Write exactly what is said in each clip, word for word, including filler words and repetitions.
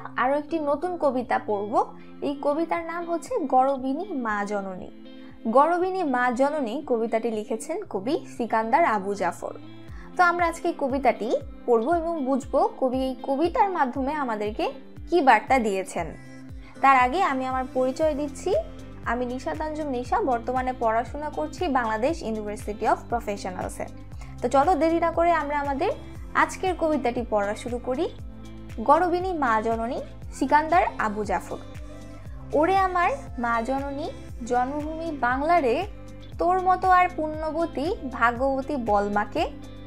আরো একটি নতুন কবিতা পড়ব। এই কবিতার নাম হচ্ছে গরবিনী মা জননী। গরবিনী মা জননী কবিতাটি লিখেছেন কবি সিকান্দার আবু জাফর। তো আমরা আজকে এই কবিতাটি পড়ব এবং বুঝবো কবি এই কবিতার মাধ্যমে আমাদেরকে কি বার্তা দিয়েছেন। তার আগে আমি আমার পরিচয় দিচ্ছি। আমি নিশাত আনজুম নিশা, বর্তমানে পড়াশোনা করছি বাংলাদেশ ইউনিভার্সিটি অফ প্রফেশনালসে। তো চলো দেরি না করে আমরা আমাদের আজকের কবিতাটি পড়া শুরু করি। গরবিনী মা জননী, সিকান্দার আবু জাফর। ওরে আমার মা জননী, জন্মভূমি বাংলারে, তোর মতো আর পুণ্যবতী ভাগ্যবতী বলমাকে।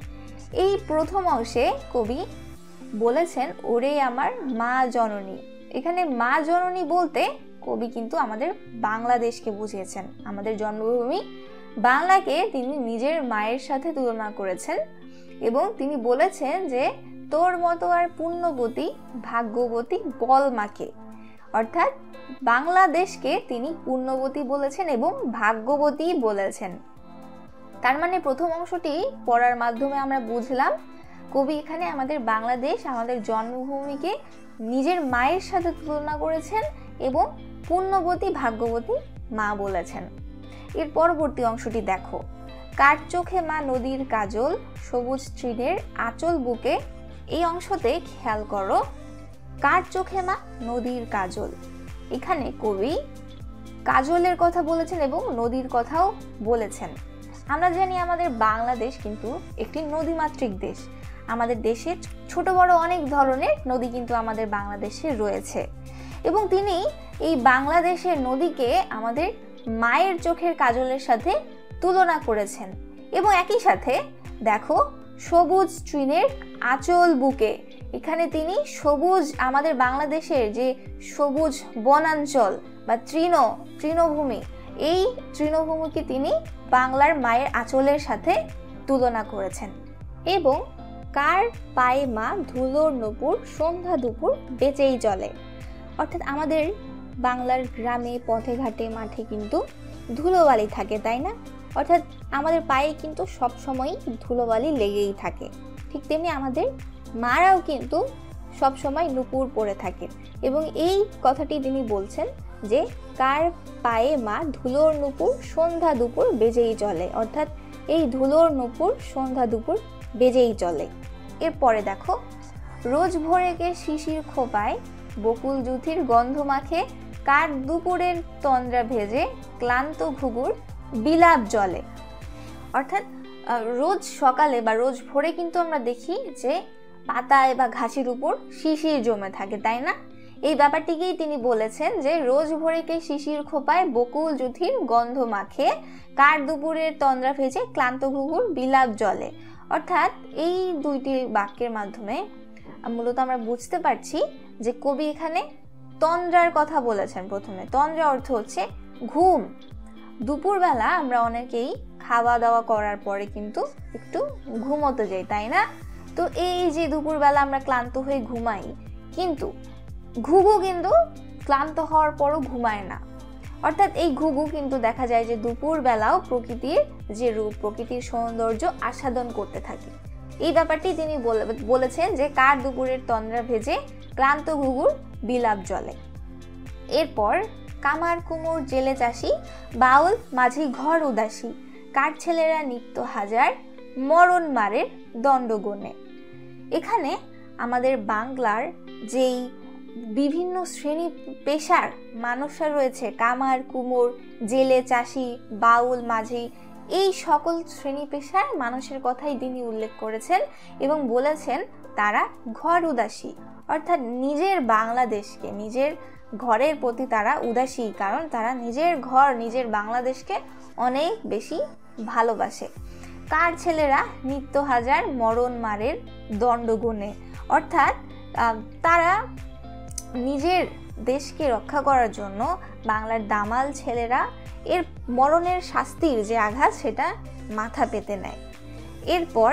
এই প্রথম অংশে কবি বলেছেন ওরে আমার মা জননী। এখানে মা জননী বলতে কবি কিন্তু আমাদের বাংলাদেশকে বুঝিয়েছেন। আমাদের জন্মভূমি বাংলাকে তিনি নিজের মায়ের সাথে তুলনা করেছেন এবং তিনি বলেছেন যে তোর মতো আর পুণ্যবতী ভাগ্যবতী বলমাকে, অর্থাৎ বাংলাদেশকে তিনি পুণ্যবতী বলেছেন এবং ভাগ্যবতী বলেছেন। তার মানে প্রথম অংশটি পড়ার মাধ্যমে আমরা বুঝলাম কবি এখানে আমাদের বাংলাদেশ, আমাদের জন্মভূমিকে নিজের মায়ের সাথে তুলনা করেছেন এবং পুণ্যবতী ভাগ্যবতী মা বলেছেন। এর পরবর্তী অংশটি দেখো। কার চোখে মা নদীর কাজল, সবুজ তৃণের আঁচল বুকে। এই অংশতে খেয়াল করো, কার চোখে মা নদীর কাজল। এখানে কবি কাজলের কথা বলেছেন এবং নদীর কথাও বলেছেন। আমরা জানি আমাদের বাংলাদেশ কিন্তু একটি নদীমাতৃক দেশ। আমাদের দেশে ছোট বড় অনেক ধরনের নদী কিন্তু আমাদের বাংলাদেশে রয়েছে এবং তিনি এই বাংলাদেশের নদীকে আমাদের মায়ের চোখের কাজলের সাথে তুলনা করেছেন। এবং একই সাথে দেখো, সবুজ তৃণের আঁচল বুকে। এখানে তিনি সবুজ, আমাদের বাংলাদেশের যে সবুজ বনাঞ্চল বা তৃণ তৃণভূমি, এই তৃণভূমিকে তিনি বাংলার মায়ের আঁচলের সাথে তুলনা করেছেন। এবং কার পায়ে মা ধুলোর নূপুর, সন্ধ্যা দুপুর বেঁচেই চলে। অর্থাৎ আমাদের বাংলার গ্রামে পথে ঘাটে মাঠে কিন্তু ধুলোবালি থাকে, তাই না? অর্থাৎ আমাদের পায়ে কিন্তু সবসময় ধুলোবালি লেগেই থাকে। ঠিক তেমনি আমাদের মারাও কিন্তু সবসময় নূপুর পরে থাকে এবং এই কথাটি তিনি বলছেন যে কার পায়ে মা ধুলোর নূপুর, সন্ধ্যা দুপুর বেজেই চলে। অর্থাৎ এই ধুলোর নূপুর সন্ধ্যা দুপুর বেজেই চলে। এরপরে দেখো, রোজ ভোরেকে শিশির খোপায়, বকুল জুথির গন্ধ মাখে, কার দুপুরের তন্দ্রা ভেজে, ক্লান্ত ঘুঘুর বিলাপ জলে। অর্থাৎ রোজ সকালে বা রোজ ভোরে কিন্তু আমরা দেখি যে পাতায় বা ঘাসের উপর শিশির জমে থাকে, তাই না? এই ব্যাপারটিকেই তিনি বলেছেন যে রোজ ভোরেকে শিশির খোপায়, বকুল জুথির গন্ধ মাখে, কার দুপুরের তন্দ্রা ভেজে, ক্লান্ত ঘুঘুর বিলাপ জলে। অর্থাৎ এই দুইটি বাক্যের মাধ্যমে মূলত আমরা বুঝতে পারছি যে কবি এখানে তন্দ্রার কথা বলেছেন। প্রথমে তন্দ্রা অর্থ হচ্ছে ঘুম। দুপুরবেলা আমরা অনেকেই খাওয়া দাওয়া করার পরে কিন্তু একটু ঘুমোতে যাই, তাই না? তো এই যে দুপুরবেলা আমরা ক্লান্ত হয়ে ঘুমাই, কিন্তু ঘুঘু কিন্তু ক্লান্ত হওয়ার পরও ঘুমায় না। অর্থাৎ এই ঘুঘু কিন্তু দেখা যায় যে দুপুরবেলাও প্রকৃতির যে রূপ, প্রকৃতির সৌন্দর্য আস্বাদন করতে থাকে। এই ব্যাপারটি তিনি বলেছেন যে কার দুপুরের তন্দ্রা ভেজে, ক্লান্ত ঘুঘুর বিলাপ জলে। এরপর কামার কুমোর জেলে চাষি, বাউল মাঝি ঘর উদাসী, কার ছেলেরা নিত্য হাজার, মরণ মারের দণ্ড গণে। এখানে আমাদের বাংলার যেই বিভিন্ন শ্রেণী পেশার মানুষরা রয়েছে, কামার কুমোর, জেলে চাষি, বাউল মাঝি, এই সকল শ্রেণী পেশার মানুষের কথাই তিনি উল্লেখ করেছেন এবং বলেছেন তারা ঘর উদাসী। অর্থাৎ নিজের বাংলাদেশকে, নিজের ঘরের প্রতি তারা উদাসী, কারণ তারা নিজের ঘর, নিজের বাংলাদেশকে অনেক বেশি ভালোবাসে। কার ছেলেরা নিত্য হাজার, মরণ মারের দণ্ড গুণে। অর্থাৎ তারা নিজের দেশকে রক্ষা করার জন্য বাংলার দামাল ছেলেরা এর মরণের শাস্তির যে আঘাত সেটা মাথা পেতে নেয়। এরপর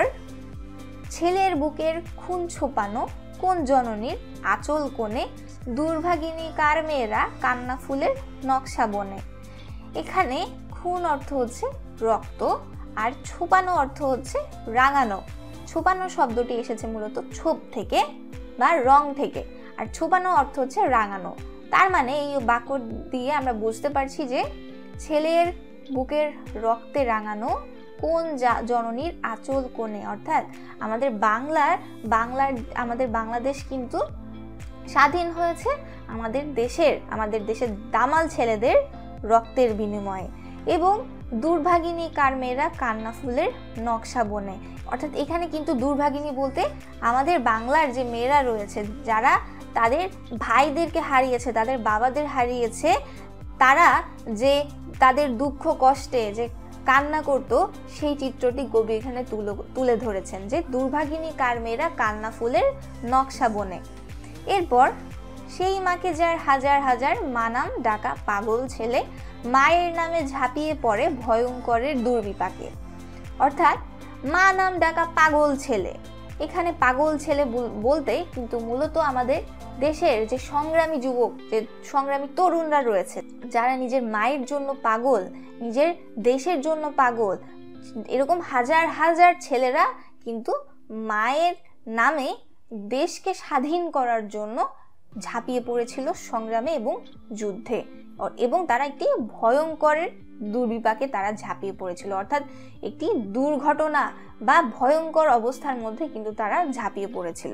ছেলের বুকের খুন ছোপানো, কোন জননীর আঁচল কোণে, দুর্ভাগিনী কার মেয়েরা কান্না ফুলের নকশা বনে। এখানে খুন অর্থ হচ্ছে রক্ত আর ছোপানো অর্থ হচ্ছে রাঙানো। ছোপানো শব্দটি এসেছে মূলত ছোপ থেকে বা রং থেকে। আর ছোপানো অর্থ হচ্ছে রাঙানো। তার মানে এই বাক্য দিয়ে আমরা বুঝতে পারছি যে ছেলের বুকের রক্তে রাঙানো কোন জননীর আঁচল কোণে, অর্থাৎ আমাদের বাংলার বাংলার আমাদের বাংলাদেশ কিন্তু স্বাধীন হয়েছে আমাদের দেশের আমাদের দেশের দামাল ছেলেদের রক্তের বিনিময়ে। এবং দুর্ভাগিনী কার মেয়েরা কান্না ফুলের নকশা বনে, অর্থাৎ এখানে কিন্তু দুর্ভাগিনী বলতে আমাদের বাংলার যে মেয়েরা রয়েছে যারা তাদের ভাইদেরকে হারিয়েছে, তাদের বাবাদের হারিয়েছে, তারা যে তাদের দুঃখ কষ্টে যে কান্না করত সেই চিত্রটি কবি এখানে তুলে তুলে ধরেছেন যে দুর্ভাগিনী কার মেয়েরা কান্না ফুলের নকশা বনে। এরপর সেই মাকে যার হাজার হাজার মানাম ডাকা পাগল ছেলে মায়ের নামে ঝাঁপিয়ে পড়ে ভয়ঙ্করের দুর্বিপাকে, অর্থাৎ মা নাম ডাকা পাগল ছেলে। এখানে পাগল ছেলে বলতে কিন্তু মূলত আমাদের দেশের যে সংগ্রামী যুবক, যে সংগ্রামী তরুণরা রয়েছে, যারা নিজের মায়ের জন্য পাগল, নিজের দেশের জন্য পাগল, এরকম হাজার হাজার ছেলেরা কিন্তু মায়ের নামে দেশকে স্বাধীন করার জন্য ঝাঁপিয়ে পড়েছিল সংগ্রামে এবং যুদ্ধে, এবং তারা একটি ভয়ঙ্করের দুর্বিপাকে তারা ঝাঁপিয়ে পড়েছিল, অর্থাৎ একটি দুর্ঘটনা বা ভয়ঙ্কর অবস্থার মধ্যে কিন্তু তারা ঝাঁপিয়ে পড়েছিল।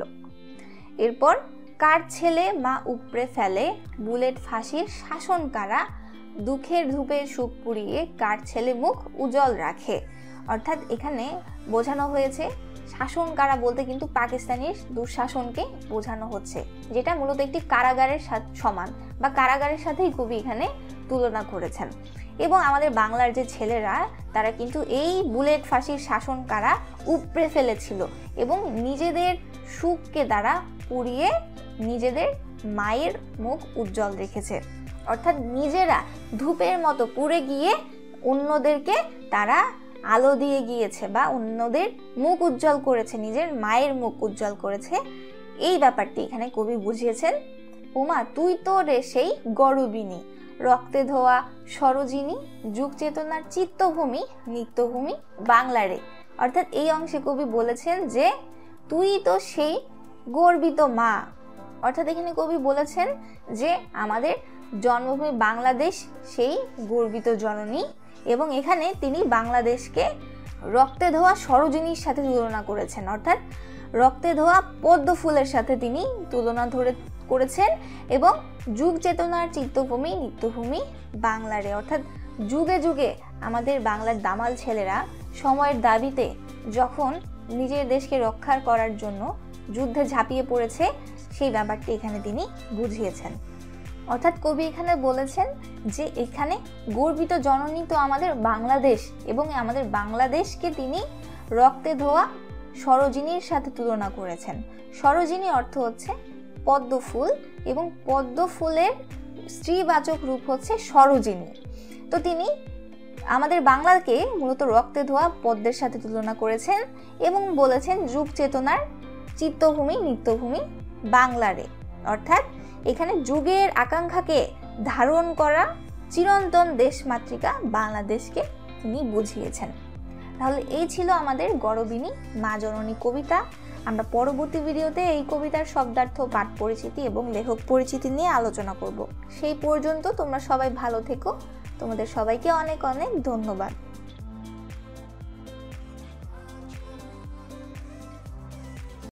এরপর কার ছেলে মা উপড়ে ফেলে বুলেট ফাঁসির শাসন কারা দুঃখের ধূপে সুখ পুড়িয়ে কার ছেলে মুখ উজ্জ্বল রাখে, অর্থাৎ এখানে বোঝানো হয়েছে শাসন কারা বলতে কিন্তু পাকিস্তানের দুঃশাসনকে বোঝানো হচ্ছে, যেটা মূলত একটি কারাগারের সমান বা কারাগারের সাথেই কবি এখানে তুলনা করেছেন। এবং আমাদের বাংলার যে ছেলেরা তারা কিন্তু এই বুলেট ফাঁসির শাসন কারা উপড়ে ফেলেছিল এবং নিজেদের সুখকে তারা পুড়িয়ে নিজেদের মায়ের মুখ উজ্জ্বল রেখেছে, অর্থাৎ নিজেরা ধূপের মতো পুড়ে গিয়ে অন্যদেরকে তারা আলো দিয়ে গিয়েছে বা অন্যদের মুখ উজ্জ্বল করেছে, নিজের মায়ের মুখ উজ্জ্বল করেছে। এই ব্যাপারটি এখানে কবি বুঝিয়েছেন। ওমা তুই তো রে সেই গরবিনী রক্তে ধোয়া সরোজিনী যুগ চেতনার চিত্তভূমি নিত্যভূমি বাংলারে, অর্থাৎ এই অংশে কবি বলেছেন যে তুই তো সেই গর্বিত মা, অর্থাৎ এখানে কবি বলেছেন যে আমাদের জন্মভূমি বাংলাদেশ সেই গর্বিত জননী, এবং এখানে তিনি বাংলাদেশকে রক্তে ধোয়া সরোজিনীর সাথে তুলনা করেছেন, অর্থাৎ রক্তে ধোয়া পদ্ম ফুলের সাথে তিনি তুলনা ধরে করেছেন, এবং যুগ চেতনার চিত্তভূমি নিত্যভূমি বাংলারে, অর্থাৎ যুগে যুগে আমাদের বাংলার দামাল ছেলেরা সময়ের দাবিতে যখন নিজের দেশকে রক্ষা করার জন্য যুদ্ধে ঝাঁপিয়ে পড়েছে সেই ব্যাপারটি এখানে তিনি বুঝিয়েছেন। অর্থাৎ কবি এখানে বলেছেন যে এখানে গর্বিত জননী তো আমাদের বাংলাদেশ, এবং আমাদের বাংলাদেশকে তিনি রক্তে ধোয়া সরোজিনীর সাথে তুলনা করেছেন। সরোজিনী অর্থ হচ্ছে পদ্ম ফুল, এবং পদ্ম ফুলের স্ত্রীবাচক রূপ হচ্ছে সরোজিনী। তো তিনি আমাদের বাংলাকে মূলত রক্তে ধোয়া পদ্মের সাথে তুলনা করেছেন এবং বলেছেন যুগ চেতনার চিত্তভূমি নিত্যভূমি বাংলারে, অর্থাৎ এখানে যুগের আকাঙ্ক্ষাকে ধারণ করা চিরন্তন দেশমাতৃকা বাংলাদেশকে তিনি বুঝিয়েছেন। তাহলে এই ছিল আমাদের গরবিনী মা জননী কবিতা। আমরা পরবর্তী ভিডিওতে এই কবিতার শব্দার্থ, পাঠ পরিচিতি এবং লেখক পরিচিতি নিয়ে আলোচনা করব। সেই পর্যন্ত তোমরা সবাই ভালো থেকো। তোমাদের সবাইকে অনেক অনেক ধন্যবাদ।